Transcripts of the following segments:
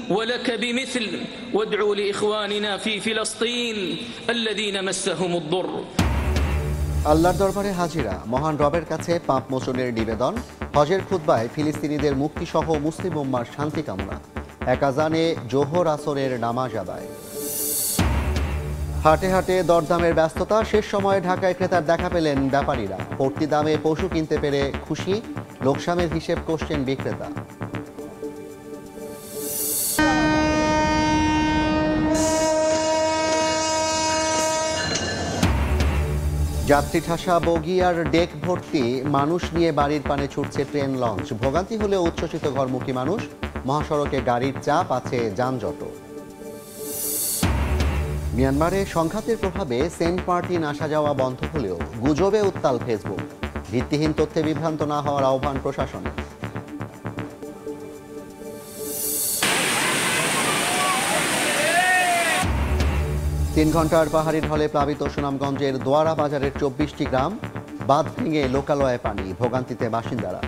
ولك بمثل وادعوا لإخواننا في فلسطين الذين مسهم الضر আল্লাহর দরবারে হাজিরা, মহান রবের কাছে পাপ মোচনের নিবেদন, হজের খুতবায় ফিলিস্তিনিদের মুক্তিসহ মুসলিম উম্মার শান্তি কামনা, এক আযানে জোহর আসরের নামাজ আদায়। হাটে হাটে দরদামের ব্যস্ততা, শেষ সময়ে ঢাকায় ক্রেতার দেখা পেলেন ব্যাপারীরা। পড়তি দামে পশু কিনতে পেরে খুশি, লোকসানের হিসেব করছেন বিক্রেতা। যাত্রী ঠাসা বগি আর ডেক ভর্তি মানুষ নিয়ে বাড়ির পানে ছুটছে ট্রেন লঞ্চ। ভোগান্তি হলেও উচ্ছ্বসিত ঘরমুখী মানুষ, মহাসড়কে গাড়ির চাপ, আছে যানজট। মিয়ানমারে সংঘাতের প্রভাবে সেন্ট মার্টিন আসা যাওয়া বন্ধ হলেও গুজবে উত্তাল ফেসবুক। ভিত্তিহীন তথ্যে বিভ্রান্ত না হওয়ার আহ্বান প্রশাসনের। 3 ঘন্টার পাহাড়ি ঢলে প্লাবিত সুনামগঞ্জের দোয়ারা বাজারের 24টি গ্রাম, বাঁধ ভেঙে লোকালয়ে পানি, ভোগান্তিতে বাসিন্দারা।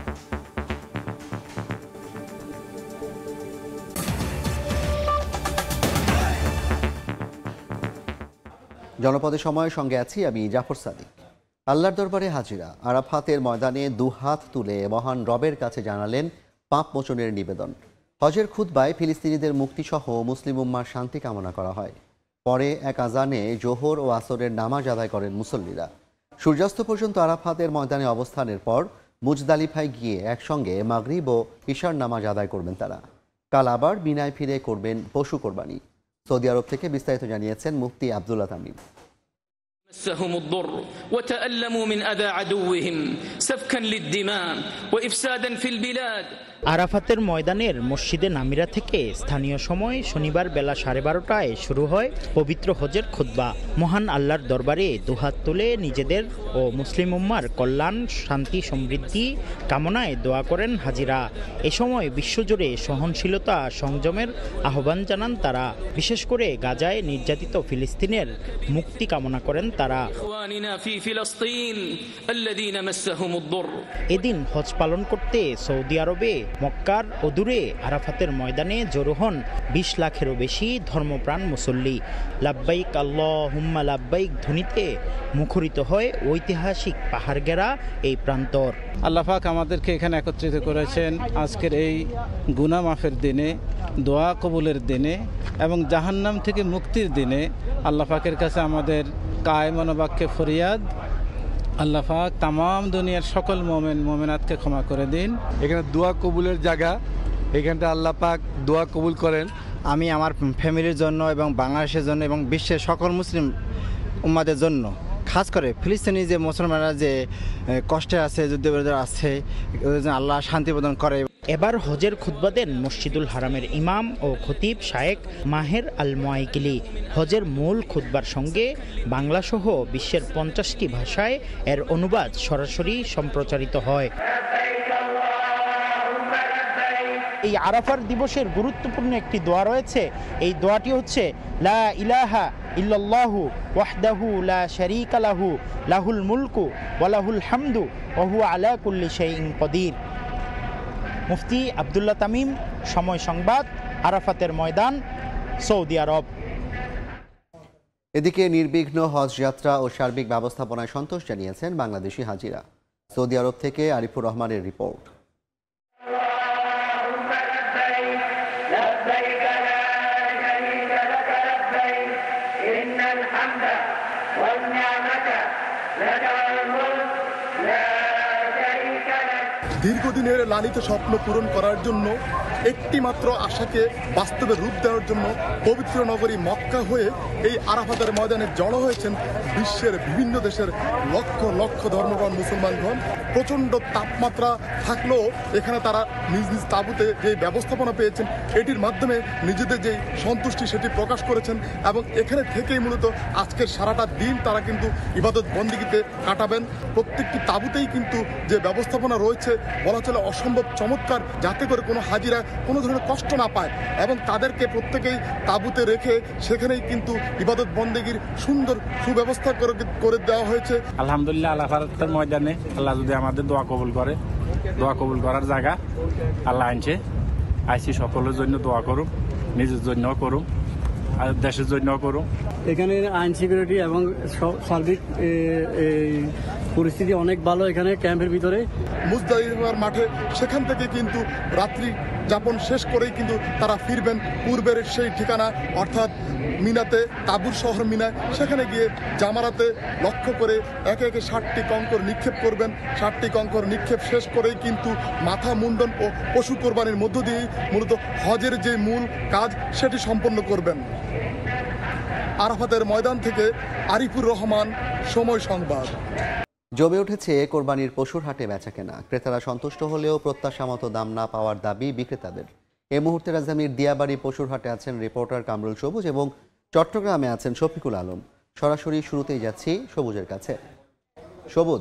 জনপদের সময়ের সঙ্গে আছি আমি জাফর সাদিক। আল্লাহর দরবারে হাজিরা, আরাফাতের ময়দানে দুহাত তুলে মহান রবের কাছে জানালেন পাপ মোচনের নিবেদন। হজের খুতবায় ফিলিস্তিনিদের মুক্তিসহ মুসলিম উম্মার শান্তি কামনা করা হয়। পরে এক আযানে জোহর ও আসরের নামাজ আদায় করেন মুসল্লিরা। সূর্যাস্ত পর্যন্ত আরাফাতের ময়দানে অবস্থানের পর মুজদালিফায় গিয়ে একসঙ্গে মাগরিব ও ইশার নামাজ আদায় করবেন তারা। কাল আবার মিনায় ফিরে করবেন পশু কোরবানি। সৌদি আরব থেকে বিস্তারিত জানিয়েছেন মুফতি আব্দুল্লাহ তামিম। مسهم الضر وتألموا من أذى عدوهم سفكا للدماء وإفسادا في البلاد। আরাফাতের ময়দানের মসজিদে নামিরা থেকে স্থানীয় সময় শনিবার বেলা 12:30টায় শুরু হয় পবিত্র হজের খুতবা। মহান আল্লাহর দরবারে দুহাত তুলে নিজেদের ও মুসলিম উম্মার কল্যাণ, শান্তি, সমৃদ্ধি কামনায় দোয়া করেন হাজিরা। এ সময় বিশ্বজুড়ে সহনশীলতা, সংযমের আহ্বান জানান তারা। বিশেষ করে গাজায় নির্যাতিত ফিলিস্তিনের মুক্তি কামনা করেন তারা। এদিন হজ পালন করতে সৌদি আরবে মক্কার অদূরে আরাফাতের ময়দানে জড়ো হন 20 লাখেরও বেশি ধর্মপ্রাণ মুসল্লি। লাব্বাইক আল্লাহুম্মা লাব্বাইক ধ্বনিতে মুখরিত হয় ঐতিহাসিক পাহাড় ঘেরা এই প্রান্তর। আল্লাহ পাক আমাদেরকে এখানে একত্রিত করেছেন আজকের এই গুনাহ মাফের দিনে, দোয়া কবুলের দিনে এবং জাহান্নাম থেকে মুক্তির দিনে। আল্লাহ পাকের কাছে আমাদের কায় মনোবাক্যে ফরিয়াদ, আল্লাহ পাক তামাম দুনিয়ার সকল মোমেনাতকে ক্ষমা করে দিন। এখানে দোয়া কবুলের জায়গা, এখানটা আল্লাহ পাক দোয়া কবুল করেন। আমি আমার ফ্যামিলির জন্য এবং বাংলাদেশের জন্য এবং বিশ্বের সকল মুসলিম উম্মাদের জন্য, খাস করে ফিলিস্তিনি যে মুসলমানরা যে কষ্টে আছে, যুদ্ধবিরোধী আছে, ওদের জন্য আল্লাহ শান্তি প্রদান করে। এবার হজের খুতবা দেন মসজিদুল হারামের ইমাম ও খতিব শায়েখ মাহের আল মুয়াইকিলি। হজের মূল খুতবার সঙ্গে বাংলাসহ বিশ্বের 50টি ভাষায় এর অনুবাদ সরাসরি সম্প্রচারিত হয়। এই আরাফার দিবসের গুরুত্বপূর্ণ একটি দোয়া রয়েছে। এই দোয়াটি হচ্ছে লা ইলাহা ইল্লাল্লাহু ওয়াহদাহু লা শারীকা লাহু লাহুল মুলকু ওয়া লাহুল হামদু ওয়া হুয়া আলা কুল্লি শাইইন কদির। মুফতি আব্দুল্লাহ তামিম, সময় সংবাদ, আরাফাতের ময়দান, সৌদি আরব। এদিকে নির্বিঘ্ন হজ যাত্রা ও সার্বিক ব্যবস্থাপনায় সন্তোষ জানিয়েছেন বাংলাদেশি হাজিরা। সৌদি আরব থেকে আরিফুর রহমানের রিপোর্ট। দীর্ঘদিনের লালিত স্বপ্ন পূরণ করার জন্য, একটি মাত্র আশাকে বাস্তবে রূপ দেওয়ার জন্য পবিত্র নগরী মক্কা হয়ে এই আরাফাতের ময়দানে জড়ো হয়েছেন বিশ্বের বিভিন্ন দেশের লক্ষ লক্ষ ধর্মপ্রাণ মুসলমানগণ। প্রচণ্ড তাপমাত্রা থাকলেও এখানে তারা নিজ নিজ তাঁবুতে যে ব্যবস্থাপনা পেয়েছেন, এটির মাধ্যমে নিজেদের যে সন্তুষ্টি সেটি প্রকাশ করেছেন এবং এখানে থেকেই মূলত আজকের সারাটা দিন তারা কিন্তু ইবাদত বন্দেগীতে কাটাবেন। প্রত্যেকটি তাঁবুতেই কিন্তু যে ব্যবস্থাপনা রয়েছে বলা চলে অসম্ভব চমৎকার, যাতে করে কোনো হাজিরা কোনো ধরনের কষ্ট না পায় এবং তাদেরকে প্রত্যেকেই তাঁবুতে রেখে সেখানেই কিন্তু ইবাদত বন্দেগীর সুন্দর সুব্যবস্থা করে দেওয়া হয়েছে। আলহামদুলিল্লাহ, আরাফাতের ময়দানে আল্লাহ যদি আমাদের দোয়া কবুল করে, দোয়া কবুল করার জায়গা আল্লাহ আনছে। আইসি সকলের জন্য দোয়া করুন। নিজের জন্য করুন আর দেশের জন্য করুন। এখানে আইন সিকিউরিটি এবং সার্বিক পরিস্থিতি অনেক ভালো এখানে ক্যাম্পের ভিতরে। মুজদালিফার মাঠে সেখান থেকে কিন্তু রাত্রি যাপন শেষ করেই কিন্তু তারা ফিরবেন পূর্বের সেই ঠিকানা, অর্থাৎ মিনাতে, তাবুর শহর মিনায়। সেখানে গিয়ে জামারাতে লক্ষ্য করে একে একে 60টি কঙ্কর নিক্ষেপ করবেন। 60টি কঙ্কর নিক্ষেপ শেষ করেই কিন্তু মাথা মুন্ডন ও পশু কোরবানির মধ্য দিয়েই মূলত হজের যে মূল কাজ সেটি সম্পন্ন করবেন। আরাফাতের ময়দান থেকে আরিফুর রহমান, সময় সংবাদ। জমে উঠেছে কোরবানির পশুর হাটে বেচাকেনা। ক্রেতারা সন্তুষ্ট হলেও প্রত্যাশা মতো দাম না পাওয়ার দাবি বিক্রেতাদের। এই মুহূর্তে রাজধানীর দিয়াবাড়ি পশুর হাটে আছেন রিপোর্টার কামরুল সবুজ এবং চট্টগ্রামে আছেন শফিকুল আলম। সরাসরি শুরুতেই যাচ্ছি সবুজের কাছে। সবুজ,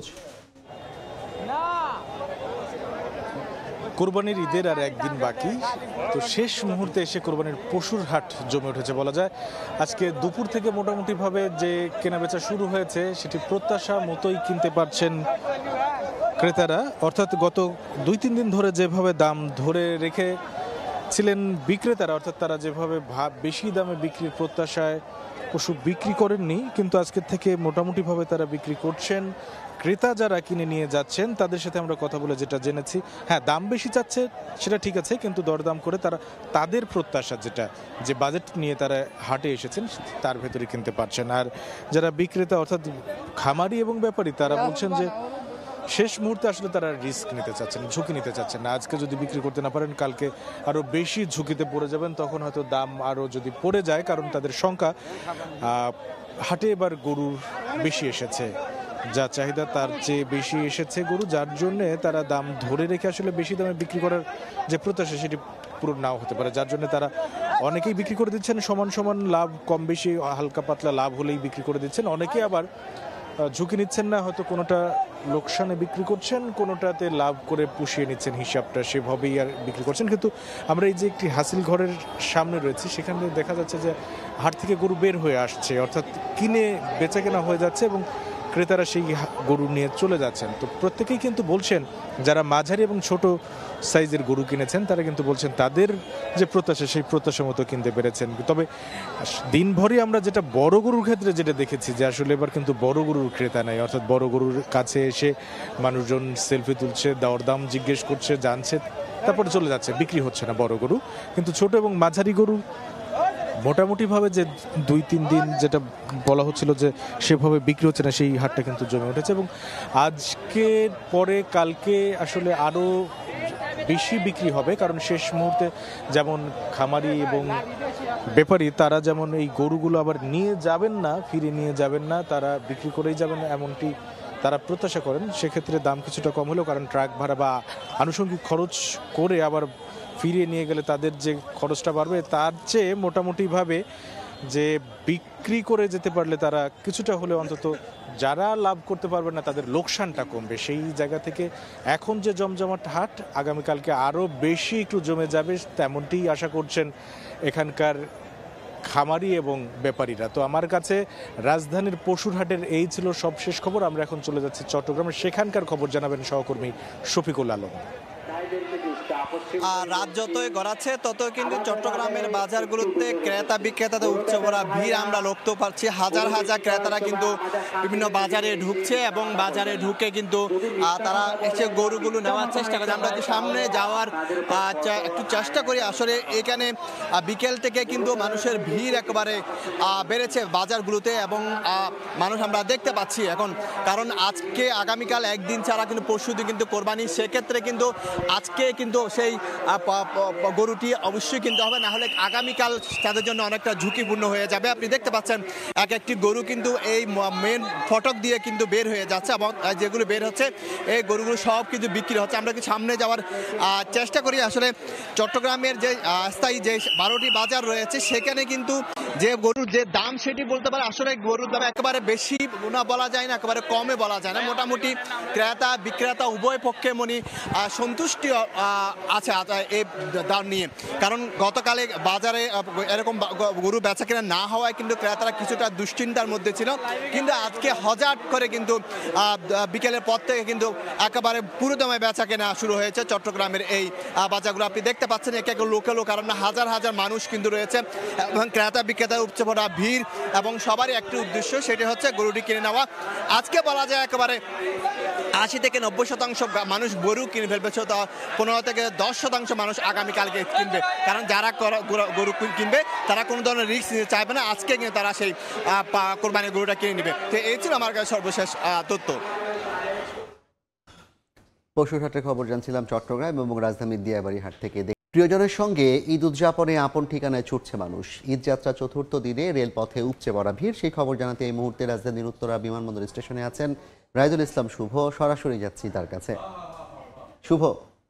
কোরবানির ঈদের আর একদিন বাকি, তো শেষ মুহূর্তে এসে কোরবানির পশুর হাট জমে উঠেছে বলা যায়। আজকে দুপুর থেকে মোটামুটিভাবে যে কেনাবেচা শুরু হয়েছে সেটি প্রত্যাশা মতোই কিনতে পারছেন ক্রেতারা। অর্থাৎ গত 2-3 দিন ধরে যেভাবে দাম ধরে রেখেছিলেন বিক্রেতারা, অর্থাৎ তারা যেভাবে বেশি দামে বিক্রির প্রত্যাশায় পশু বিক্রি করেননি, কিন্তু আজকের থেকে মোটামুটিভাবে তারা বিক্রি করছেন। ক্রেতা যারা কিনে নিয়ে যাচ্ছেন তাদের সাথে আমরা কথা বলে যেটা জেনেছি, হ্যাঁ দাম বেশি চাচ্ছে সেটা ঠিক আছে, কিন্তু দরদাম করে তারা তাদের প্রত্যাশা যে বাজেট নিয়ে তারা হাটে এসেছেন তার ভেতরে কিনতে পারছেন। আর যারা বিক্রেতা অর্থাৎ খামারি এবং ব্যাপারী তারা বলছেন যে শেষ মুহূর্তে আসলে তারা রিস্ক নিতে চাচ্ছেন, ঝুঁকি নিতে চাচ্ছেন না। আজকে যদি বিক্রি করতে না পারেন কালকে আরও বেশি ঝুঁকিতে পড়ে যাবেন, তখন হয়তো দাম আরও যদি পড়ে যায়, কারণ তাদের সংখ্যা হাটে এবার গরুর বেশি এসেছে, যা চাহিদা তার চেয়ে বেশি এসেছে গরু, যার জন্য তারা দাম ধরে রেখে আসলে বেশি দামে বিক্রি করার যে প্রত্যাশা সেটি পূরণ নাও হতে পারে, যার জন্য তারা অনেকেই বিক্রি করে দিচ্ছেন সমান সমান লাভ, কম বেশি হালকা পাতলা লাভ হলেই বিক্রি করে দিচ্ছেন। অনেকে আবার ঝুঁকি নিচ্ছেন না, হয়তো কোনোটা লোকসানে বিক্রি করছেন, কোনোটাতে লাভ করে পুষিয়ে নিচ্ছেন, হিসাবটা সেভাবেই আর বিক্রি করছেন। কিন্তু আমরা এই যে একটি হাসিল ঘরের সামনে রয়েছি, সেখানে দেখা যাচ্ছে যে হাট থেকে গরু বের হয়ে আসছে, অর্থাৎ কিনে বেচা কেনা হয়ে যাচ্ছে এবং ক্রেতারা সেই গরু নিয়ে চলে যাচ্ছেন। তো প্রত্যেকেই কিন্তু বলছেন, যারা মাঝারি এবং ছোট সাইজের গরু কিনেছেন তারা কিন্তু বলছেন তাদের যে প্রত্যাশা সেই প্রত্যাশা মতো কিনতে পেরেছেন। তবে দিনভরই আমরা যেটা বড় গরুর ক্ষেত্রে যেটা দেখেছি যে আসলে এবার কিন্তু বড় গরুর ক্রেতা নাই, অর্থাৎ বড় গরুর কাছে এসে মানুষজন সেলফি তুলছে, দরদাম জিজ্ঞেস করছে, জানছে, তারপরে চলে যাচ্ছে, বিক্রি হচ্ছে না বড় গরু। কিন্তু ছোট এবং মাঝারি গরু মোটামুটিভাবে যে 2-3 দিন যেটা বলা হচ্ছিল যে সেভাবে বিক্রি হচ্ছে না, সেই হাটটা কিন্তু জমে উঠেছে এবং আজকে পরে কালকে আসলে আরও বেশি বিক্রি হবে, কারণ শেষ মুহূর্তে যেমন খামারি এবং ব্যাপারী তারা যেমন এই গরুগুলো আবার নিয়ে যাবেন না, ফিরে নিয়ে যাবেন না, তারা বিক্রি করেই যাবেন এমনটি তারা প্রত্যাশা করেন। সেক্ষেত্রে দাম কিছুটা কম হলেও, কারণ ট্রাক ভাড়া বা আনুষঙ্গিক খরচ করে আবার ফিরিয়ে নিয়ে গেলে তাদের যে খরচটা বাড়বে, তার চেয়ে মোটামুটিভাবে যে বিক্রি করে যেতে পারলে তারা কিছুটা হলে অন্তত যারা লাভ করতে পারবে না তাদের লোকসানটা কমবে। সেই জায়গা থেকে এখন যে জমজমাট হাট আগামীকালকে আরও বেশি একটু জমে যাবে, তেমনটি আশা করছেন এখানকার খামারি এবং ব্যাপারীরা। তো আমার কাছে রাজধানীর পশুর হাটের এই ছিল সবশেষ খবর। আমরা এখন চলে যাচ্ছি চট্টগ্রামে, সেখানকার খবর জানাবেন সহকর্মী শফিকুল আলম। রাত যতই গড়াচ্ছে ততই কিন্তু চট্টগ্রামের বাজারগুলোতে ক্রেতা বিক্রেতাদের উপচে পড়া ভিড় আমরা লক্ষ্য পাচ্ছি। হাজার হাজার ক্রেতারা কিন্তু বিভিন্ন বাজারে ঢুকছে এবং বাজারে ঢুকে কিন্তু তারা এসে গরুগুলো নেওয়ার চেষ্টা করছে। আমরা সামনে যাওয়ার একটু চেষ্টা করি। আসলে এখানে বিকেল থেকে কিন্তু মানুষের ভিড় একেবারে বেড়েছে বাজারগুলোতে এবং মানুষ আমরা দেখতে পাচ্ছি এখন, কারণ আজকে আগামীকাল একদিন ছাড়া কিন্তু পরশুদিন কিন্তু কোরবানি, সেক্ষেত্রে কিন্তু আজকে কিন্তু সেই গরুটি অবশ্যই কিনতে হবে, না হলে আগামীকাল তাদের জন্য অনেকটা ঝুঁকিপূর্ণ হয়ে যাবে। আপনি দেখতে পাচ্ছেন এক একটি গরু কিন্তু এই মেন ফটক দিয়ে কিন্তু বের হয়ে যাচ্ছে এবং যেগুলো বের হচ্ছে এই গরুগুলো সব কিন্তু বিক্রি হচ্ছে। আমরা কি সামনে যাওয়ার চেষ্টা করি। আসলে চট্টগ্রামের যে স্থায়ী যে 12টি বাজার রয়েছে সেখানে কিন্তু যে গরুর যে দাম সেটি বলতে পারে আসলে গরুর দাম একেবারে বেশি না বলা যায় না, একেবারে কমে বলা যায় না। মোটামুটি ক্রেতা বিক্রেতা উভয় পক্ষে সন্তুষ্টি আছে এই দাম নিয়ে, কারণ গতকালে বাজারে এরকম গরু বেচা কেনা না হওয়ায় কিন্তু ক্রেতারা কিছুটা দুশ্চিন্তার মধ্যে ছিল, কিন্তু আজকে হঠাৎ করে কিন্তু বিকেলের পর থেকে কিন্তু একেবারে পুরো দামে বেচা কেনা শুরু হয়েছে চট্টগ্রামের এই বাজারগুলো। আপনি দেখতে পাচ্ছেন একে একে লোকালো, কারণ হাজার হাজার মানুষ কিন্তু রয়েছে এবং ক্রেতা বিক্রেতার উপচে পড়া ভিড়, এবং সবারই একটি উদ্দেশ্য, সেটি হচ্ছে গরুটি কিনে নেওয়া। আজকে বলা যায় একেবারে 80 থেকে 90% মানুষ গরু কিনে ফেলবে, 15 থেকে 10% মানুষ আগামীকালকে কিনবে, কারণ যারা গরু কিনবে তারা কোনো ধরনের রিস্ক নিতে চাইবে না, আজকে কিন্তু তারা সেই কোরবানির গরুটা কিনে নেবে। তো এই ছিল আমার কাছে সর্বশেষ তথ্য। পশুর হাটের খবর জানছিলাম চট্টগ্রাম এবং রাজধানীর দিয়াবাড়ি হাট থেকে। প্রিয়জনের সঙ্গে ঈদ উদযাপনে আপন ঠিকানায় ছুটছে মানুষ। ঈদ যাত্রা চতুর্থ দিনে রেলপথে উপচে পড়া ভিড়, সেই খবর জানাতে এই মুহূর্তে রাজধানীর উত্তরা বিমানবন্দর স্টেশনে আছেন রাইদুল ইসলাম শুভ। সরাসরি যাচ্ছি তার কাছে। শুভ,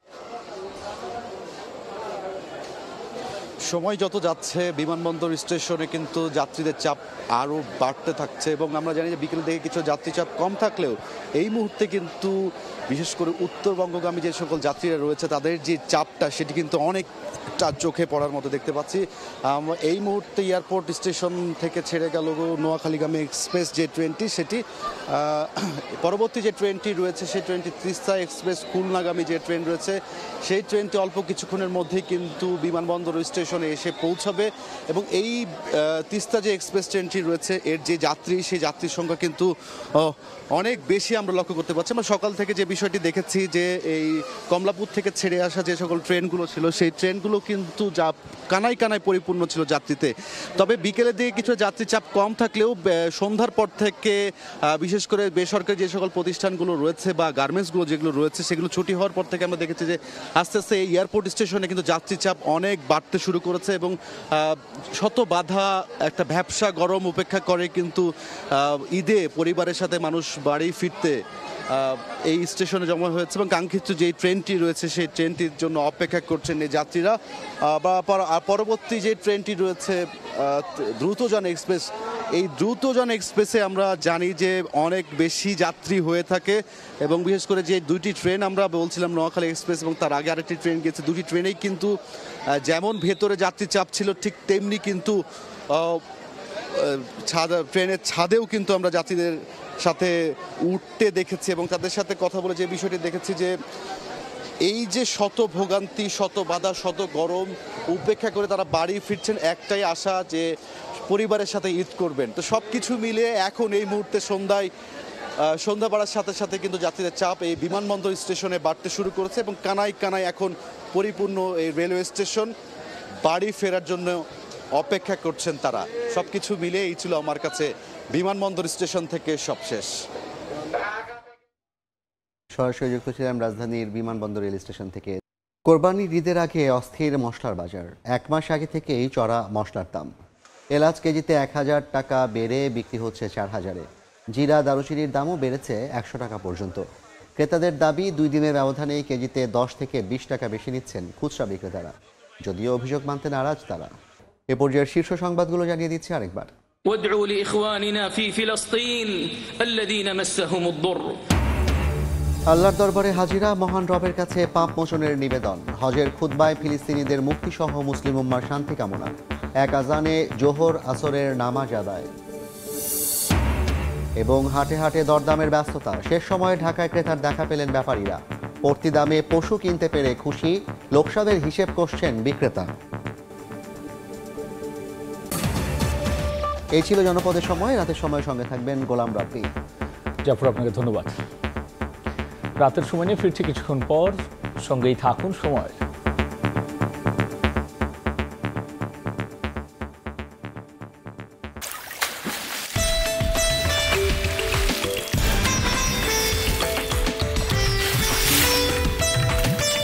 সময় যত যাচ্ছে বিমানবন্দর স্টেশনে কিন্তু যাত্রীদের চাপ আরও বাড়তে থাকছে, এবং আমরা জানি যে বিকেল থেকে কিছু যাত্রী চাপ কম থাকলেও এই মুহূর্তে কিন্তু বিশেষ করে উত্তরবঙ্গগামী যে সকল যাত্রীরা রয়েছে তাদের যে চাপটা সেটি কিন্তু অনেকটা চোখে পড়ার মতো দেখতে পাচ্ছি। এই মুহূর্তে এয়ারপোর্ট স্টেশন থেকে ছেড়ে গেল নোয়াখালীগামী এক্সপ্রেস যে ট্রেনটি, সেটি পরবর্তী যে ট্রেনটি রয়েছে সেই ট্রেনটি তিস্তা এক্সপ্রেস খুলনাগামী যে ট্রেন রয়েছে সেই ট্রেনটি অল্প কিছুক্ষণের মধ্যেই কিন্তু বিমানবন্দর স্টেশনে এসে পৌঁছাবে, এবং এই তিস্তা যে এক্সপ্রেস ট্রেনটি রয়েছে এর যে যাত্রী সেই যাত্রীর সংখ্যা কিন্তু অনেক বেশি আমরা লক্ষ্য করতে পারছি। আমরা সকাল থেকে যে বিষয়টি দেখেছি যে এই কমলাপুর থেকে ছেড়ে আসা যে সকল ট্রেনগুলো ছিল সেই ট্রেনগুলো কিন্তু কানায় কানায় পরিপূর্ণ ছিল যাত্রীতে। তবে বিকেলের দিকে কিছু যাত্রী চাপ কম থাকলেও সন্ধ্যার পর থেকে বিশেষ করে বেসরকারি যে সকল প্রতিষ্ঠানগুলো রয়েছে বা গার্মেন্টসগুলো যেগুলো রয়েছে সেগুলো ছুটি হওয়ার পর থেকে আমরা দেখেছি যে আস্তে আস্তে এই এয়ারপোর্ট স্টেশনে কিন্তু যাত্রী চাপ অনেক বাড়তে শুরু করেছে, এবং শত বাধা একটা ভ্যাপসা গরম উপেক্ষা করে কিন্তু ঈদে পরিবারের সাথে মানুষ বাড়ি ফিরতে এই স্টেশনে জমা হয়েছে, এবং কাঙ্ক্ষিত যে ট্রেনটি রয়েছে সেই ট্রেনটির জন্য অপেক্ষা করছেন এই যাত্রীরা। বা পরবর্তী যে ট্রেনটি রয়েছে দ্রুতযান এক্সপ্রেস, এই দ্রুতযান এক্সপ্রেসে আমরা জানি যে অনেক বেশি যাত্রী হয়ে থাকে, এবং বিশেষ করে যে দুইটি ট্রেন আমরা বলছিলাম নোয়াখালী এক্সপ্রেস এবং তার আগে আরেকটি ট্রেন গেছে, দুটি ট্রেনেই কিন্তু যেমন ভেতরে যাত্রী চাপ ছিল ঠিক তেমনি কিন্তু ট্রেনের ছাদেও কিন্তু আমরা যাত্রীদের সাথে উঠতে দেখেছি, এবং তাদের সাথে কথা বলে যে বিষয়টি দেখেছি যে এই যে শত ভোগান্তি, শত বাধা, শত গরম উপেক্ষা করে তারা বাড়ি ফিরছেন একটাই আশা যে পরিবারের সাথে ঈদ করবেন। তো সব কিছু মিলে এখন এই মুহূর্তে সন্ধ্যা বাড়ার সাথে সাথে কিন্তু যাত্রীদের চাপ এই বিমানবন্দর স্টেশনে বাড়তে শুরু করেছে, এবং কানায় কানায় এখন পরিপূর্ণ এই রেলওয়ে স্টেশন। বাড়ি ফেরার জন্য অপেক্ষা করছেন তারা। সব কিছু মিলে এই ছিল আমার কাছে বিমানবন্দর স্টেশন থেকে সবশেষ। সরাসরি যুক্ত ছিলাম রাজধানীর বিমানবন্দর রেল স্টেশন থেকে। কোরবানির ঈদের আগে অস্থির মশলার বাজার। 1 মাস আগে থেকেই চড়া মশলার দাম। এলাচ কেজিতে 1000 টাকা বেড়ে বিক্রি হচ্ছে 4000-এ। জিরা দারুচিনির দামও বেড়েছে 100 টাকা পর্যন্ত। ক্রেতাদের দাবি 2 দিনের ব্যবধানে কেজিতে 10 থেকে 20 টাকা বেশি নিচ্ছেন খুচরা বিক্রেতারা, যদিও অভিযোগ মানতে নারাজ তারা। এ পর্যায়ের শীর্ষ সংবাদগুলো জানিয়ে দিচ্ছি আরেকবার। وادعوا لإخواننا في فلسطين الذين مسهم الضر। আল্লাহর দরবারে হাজিরা, মহান রবের কাছে পাপ মোচনের নিবেদন। হজের খুতবায় ফিলিস্তিনিদের মুক্তিসহ মুসলিম উম্মার শান্তি কামনা। এক আজানে জোহর আসরের নামাজ আদায়। এবং হাটে হাটে দরদামের ব্যস্ততা। শেষ সময়ে ঢাকায় ক্রেতার দেখা পেলেন ব্যাপারীরা। পড়তি দামে পশু কিনতে পেরে খুশি, লোকসানের হিসেব করছেন বিক্রেতা। এই ছিল জনপদের সময়। রাতের সময় সঙ্গে থাকবেন গোলাম রাব্বি। জাফর, আপনাকে ধন্যবাদ। রাতের সময় নিয়ে ফিরছি কিছুক্ষণ পর, সঙ্গেই থাকুন সময়।